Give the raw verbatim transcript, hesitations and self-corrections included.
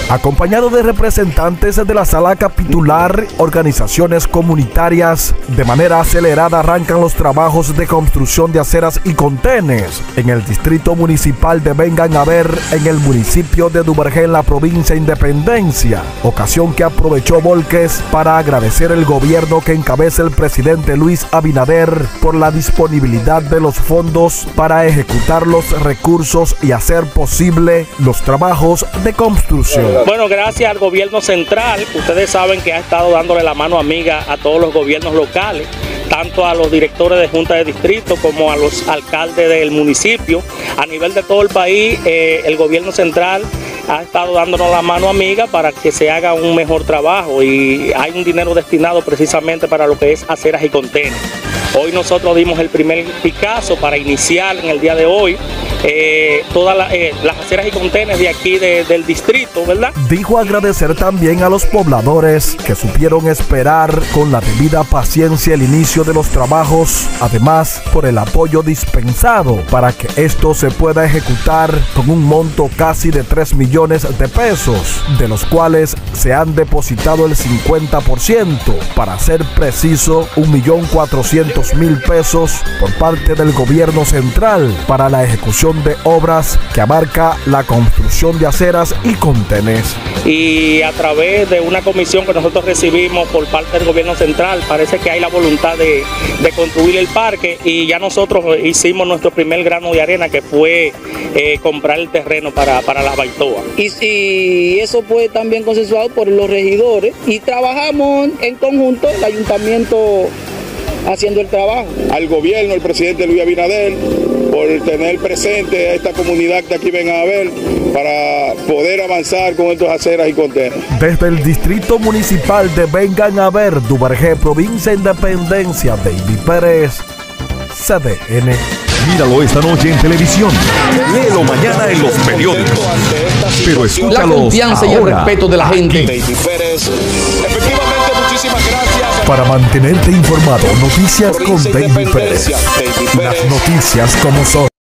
acompañado de representantes de la sala capitular, organizaciones comunitarias. De manera acelerada arrancan los trabajos de construcción de aceras y contenes en el distrito municipal de Vengan a Ver, en el municipio de Duvergé, en la provincia de Independencia, ocasión que aprovechó Volques para agradecer el gobierno que encabeza el presidente Luis Abinader por la disponibilidad de los fondos para ejecutar los recursos y hacer posible los trabajos de construcción. Bueno, gracias al gobierno central, ustedes saben que ha estado dándole la mano amiga a todos los gobiernos locales, tanto a los directores de junta de distrito como a los alcaldes del municipio. A nivel de todo el país, eh, el gobierno central ha estado dándonos la mano amiga para que se haga un mejor trabajo, y hay un dinero destinado precisamente para lo que es aceras y contenes. Hoy nosotros dimos el primer picazo para iniciar en el día de hoy eh, todas la, eh, las aceras y contenes de aquí de, del distrito, ¿verdad? Dijo agradecer también a los pobladores que supieron esperar con la debida paciencia el inicio de los trabajos, además por el apoyo dispensado para que esto se pueda ejecutar con un monto casi de tres millones de pesos, de los cuales se han depositado el cincuenta por ciento, para ser preciso un millón cuatrocientos mil pesos por parte del gobierno central para la ejecución de obras que abarca la construcción de aceras y contenes. Y a través de una comisión que nosotros recibimos por parte del gobierno central, parece que hay la voluntad de, de construir el parque, y ya nosotros hicimos nuestro primer grano de arena, que fue eh, comprar el terreno para, para la Baitoa. Y, y eso fue también consensuado por los regidores, y trabajamos en conjunto, el ayuntamiento haciendo el trabajo. Al gobierno, el presidente Luis Abinader, por tener presente a esta comunidad que aquí vengan a ver, para poder avanzar con estas aceras y contenes. Desde el distrito municipal de Vengan a Ver, Duvergé, provincia de Independencia, David Pérez, C D N. Míralo esta noche en televisión, léelo mañana en los periódicos, pero escúchalos la confianza ahora, y el respeto de la gente. David Pérez, efectivamente, muchísimas gracias. Para mantenerte informado, noticias con David Pérez. Las noticias como son.